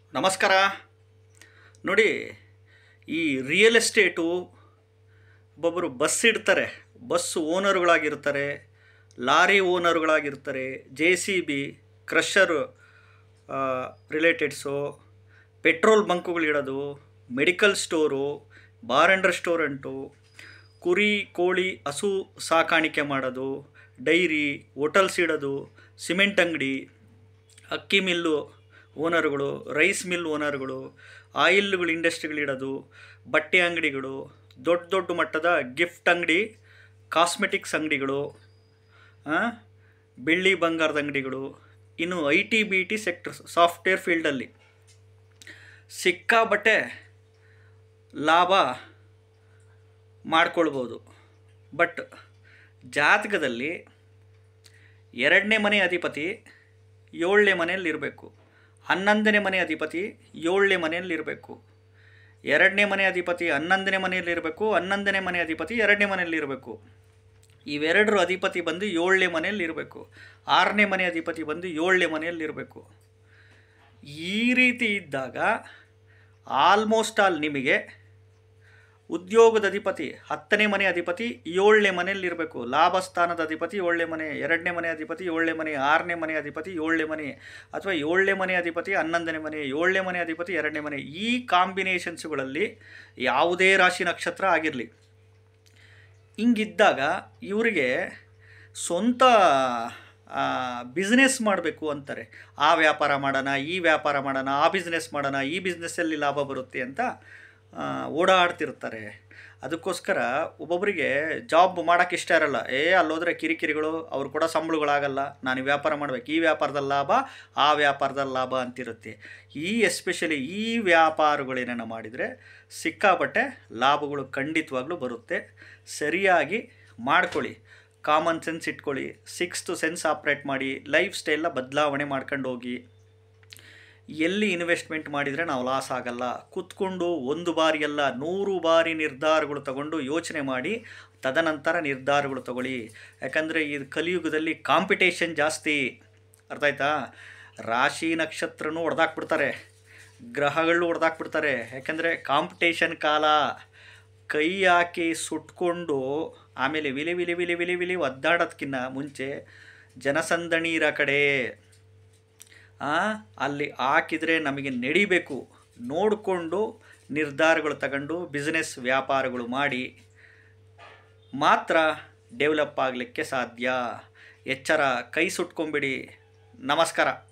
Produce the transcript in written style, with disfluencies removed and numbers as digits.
ನಮಸ್ಕಾರ. ನೋಡಿ, ಈ ರಿಯಲ್ ಎಸ್ಟೇಟು ಒಬ್ಬೊಬ್ಬರು ಬಸ್ ಇಡ್ತಾರೆ, ಬಸ್ ಓನರ್ಗಳಾಗಿರ್ತಾರೆ, ಲಾರಿ ಓನರ್ಗಳಾಗಿರ್ತಾರೆ, JCB ಕ್ರಷರು ರಿಲೇಟೆಡ್ಸು, ಪೆಟ್ರೋಲ್ ಬಂಕುಗಳಿಡೋದು, medical store, bar and restaurant, ಕುರಿ ಕೋಳಿ ಹಸು ಸಾಕಾಣಿಕೆ ಮಾಡೋದು, ಡೈರಿ ಹೋಟೆಲ್ಸ್ ಇಡೋದು, ಸಿಮೆಂಟ್ ಅಂಗಡಿ, ಅಕ್ಕಿ ಮಿಲ್ಲು ಓನರ್ಗಳು, ರೈಸ್ ಮಿಲ್ ಓನರ್ಗಳು, ಆಯಿಲ್ಗಳು ಇಂಡಸ್ಟ್ರಿಗಳಿಡೋದು, ಬಟ್ಟೆ ಅಂಗಡಿಗಳು, ದೊಡ್ಡ ದೊಡ್ಡ ಮಟ್ಟದ ಗಿಫ್ಟ್ ಅಂಗಡಿ, ಕಾಸ್ಮೆಟಿಕ್ಸ್ ಅಂಗಡಿಗಳು, ಬೆಳ್ಳಿ ಬಂಗಾರದ ಅಂಗಡಿಗಳು, ಇನ್ನು IT BT ಸೆಕ್ಟರ್ಸ್ ಸಾಫ್ಟ್ವೇರ್ ಫೀಲ್ಡಲ್ಲಿ ಸಿಕ್ಕಾಬಟ್ಟೆ ಲಾಭ ಮಾಡ್ಕೊಳ್ಬೋದು. ಬಟ್ ಜಾತಕದಲ್ಲಿ 2ನೇ ಮನೆ ಅಧಿಪತಿ 7ನೇ ಮನೆಯಲ್ಲಿರಬೇಕು, 11ನೇ ಮನೆ ಅಧಿಪತಿ 7ನೇ ಮನೆಯಲ್ಲಿರಬೇಕು, 2ನೇ ಮನೆ ಅಧಿಪತಿ 11ನೇ ಮನೆಯಲ್ಲಿರಬೇಕು, 11ನೇ ಮನೆ ಅಧಿಪತಿ 2ನೇ ಮನೆಯಲ್ಲಿರಬೇಕು. ಇವೆರಡರ ಅಧಿಪತಿ ಬಂದು 7ನೇ ಮನೆಯಲ್ಲಿರಬೇಕು, 6ನೇ ಮನೆ ಅಧಿಪತಿ ಬಂದು 7ನೇ ಮನೆಯಲ್ಲಿರಬೇಕು. ಈ ರೀತಿ ಇದ್ದಾಗ ಆಲ್ಮೋಸ್ಟ್ ಆಲ್ ನಿಮಗೆ ಉದ್ಯೋಗದ ಅಧಿಪತಿ 10ನೇ ಮನೆ ಅಧಿಪತಿ 7ನೇ ಮನೆಯಲ್ಲಿರಬೇಕು, ಲಾಭಸ್ಥಾನದ ಅಧಿಪತಿ 7ನೇ ಮನೆ, 2ನೇ ಮನೆ ಅಧಿಪತಿ 7ನೇ ಮನೆ, 6ನೇ ಮನೆ ಅಧಿಪತಿ 7ನೇ ಮನೆ, ಅಥವಾ 7ನೇ ಮನೆ ಅಧಿಪತಿ 11ನೇ ಮನೆ, 7ನೇ ಮನೆ ಅಧಿಪತಿ 2ನೇ ಮನೆ. ಈ ಕಾಂಬಿನೇಷನ್ಸ್ಗಳಲ್ಲಿ ಯಾವುದೇ ರಾಶಿ ನಕ್ಷತ್ರ ಆಗಿರಲಿ, ಹಿಂಗಿದ್ದಾಗ ಇವರಿಗೆ ಸ್ವಂತ ಬಿಸ್ನೆಸ್ ಮಾಡಬೇಕು ಅಂತಾರೆ. ಆ ವ್ಯಾಪಾರ ಮಾಡೋಣ, ಈ ವ್ಯಾಪಾರ ಮಾಡೋಣ, ಆ ಬಿಸ್ನೆಸ್ ಮಾಡೋಣ, ಈ ಬಿಸ್ನೆಸ್ಸಲ್ಲಿ ಲಾಭ ಬರುತ್ತೆ ಅಂತ ಓಡಾಡ್ತಿರ್ತಾರೆ. ಅದಕ್ಕೋಸ್ಕರ ಒಬ್ಬೊಬ್ಬರಿಗೆ ಜಾಬ್ ಮಾಡೋಕ್ಕೆ ಇಷ್ಟ ಇರಲ್ಲ. ಅಲ್ಲೋದ್ರೆ ಕಿರಿಕಿರಿಗಳು, ಅವ್ರು ಕೂಡ ಸಂಬಳಗಳಾಗಲ್ಲ, ನಾನು ವ್ಯಾಪಾರ ಮಾಡಬೇಕು, ಈ ವ್ಯಾಪಾರದಲ್ಲಿ ಲಾಭ, ಆ ವ್ಯಾಪಾರದಲ್ಲಿ ಲಾಭ ಅಂತಿರುತ್ತೆ. ಎಸ್ಪೆಷಲಿ ಈ ವ್ಯಾಪಾರಗಳೇನೇನು ಮಾಡಿದರೆ ಸಿಕ್ಕಾಬಟ್ಟೆ ಲಾಭಗಳು ಖಂಡಿತವಾಗ್ಲೂ ಬರುತ್ತೆ. ಸರಿಯಾಗಿ ಮಾಡ್ಕೊಳ್ಳಿ, ಕಾಮನ್ ಸೆನ್ಸ್ ಇಟ್ಕೊಳ್ಳಿ, 6th ಸೆನ್ಸ್ ಆಪ್ರೇಟ್ ಮಾಡಿ, ಲೈಫ್ ಸ್ಟೈಲ್ನ ಬದಲಾವಣೆ ಮಾಡ್ಕೊಂಡು ಹೋಗಿ. ಎಲ್ಲಿ ಇನ್ವೆಸ್ಟ್ಮೆಂಟ್ ಮಾಡಿದರೆ ನಾವು ಲಾಸ್ ಆಗಲ್ಲ. ಕೂತ್ಕೊಂಡು 1 ಬಾರಿ ಅಲ್ಲ 100 ಬಾರಿ ನಿರ್ಧಾರಗಳು ತಗೊಂಡು ಯೋಚನೆ ಮಾಡಿ ತದನಂತರ ನಿರ್ಧಾರಗಳು ತಗೊಳ್ಳಿ. ಯಾಕಂದರೆ ಈ ಕಲಿಯುಗದಲ್ಲಿ ಕಾಂಪಿಟೇಷನ್ ಜಾಸ್ತಿ, ಅರ್ಥ ಆಯ್ತಾ? ರಾಶಿ ನಕ್ಷತ್ರನೂ ಹೊಡೆದಾಕ್ಬಿಡ್ತಾರೆ, ಗ್ರಹಗಳು ಹೊಡೆದಾಕ್ಬಿಡ್ತಾರೆ. ಯಾಕಂದರೆ ಕಾಂಪಿಟೇಷನ್ ಕಾಲ. ಕೈ ಹಾಕಿ ಸುಟ್ಕೊಂಡು ಆಮೇಲೆ ವಿಲಿ ವಿಲಿ ವಿಲಿ ವಿಲಿ ವಿಲಿ ಒದ್ದಾಡೋದಕ್ಕಿಂತ ಮುಂಚೆ ಜನಸಂದಣಿ ಇರೋ ಕಡೆ ಅಲ್ಲಿ ಹಾಕಿದರೆ ನಮಗೆ ನಡಿಬೇಕು. ನೋಡಿಕೊಂಡು ನಿರ್ಧಾರಗಳು ತಗೊಂಡು ಬಿಸ್ನೆಸ್ ವ್ಯಾಪಾರಗಳು ಮಾಡಿ ಮಾತ್ರ ಡೆವಲಪ್ ಆಗಲಿಕ್ಕೆ ಸಾಧ್ಯ. ಎಚ್ಚರ, ಕೈ ಸುಟ್ಕೊಂಬಿಡಿ. ನಮಸ್ಕಾರ.